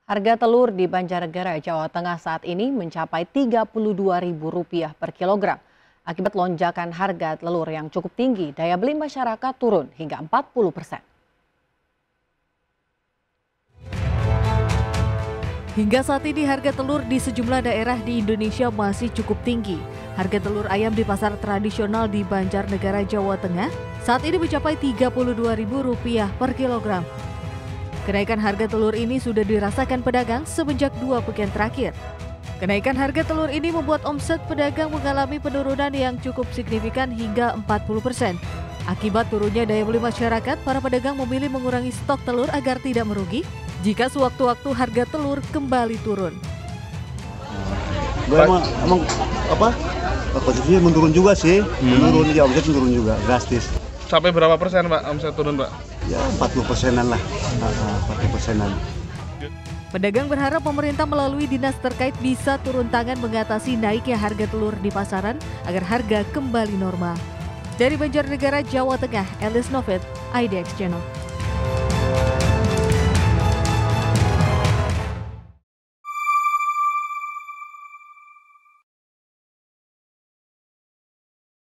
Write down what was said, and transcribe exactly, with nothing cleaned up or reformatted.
Harga telur di Banjarnegara, Jawa Tengah saat ini mencapai tiga puluh dua ribu rupiah per kilogram. Akibat lonjakan harga telur yang cukup tinggi, daya beli masyarakat turun hingga empat puluh persen. Hingga saat ini harga telur di sejumlah daerah di Indonesia masih cukup tinggi. Harga telur ayam di pasar tradisional di Banjarnegara, Jawa Tengah saat ini mencapai tiga puluh dua ribu rupiah per kilogram. Kenaikan harga telur ini sudah dirasakan pedagang semenjak dua pekan terakhir. Kenaikan harga telur ini membuat omset pedagang mengalami penurunan yang cukup signifikan hingga empat puluh persen. Akibat turunnya daya beli masyarakat, para pedagang memilih mengurangi stok telur agar tidak merugi jika sewaktu-waktu harga telur kembali turun. Gue emang, emang apa? Konsumsinya menurun juga sih, menurun ya, omset menurun juga drastis. Sampai berapa persen Pak omset turun Pak? Ya empat puluh persenan lah, empat puluh persenan. Pedagang berharap pemerintah melalui dinas terkait bisa turun tangan mengatasi naiknya harga telur di pasaran agar harga kembali normal. Dari Banjarnegara, Jawa Tengah, Elis Novit, I D X Channel.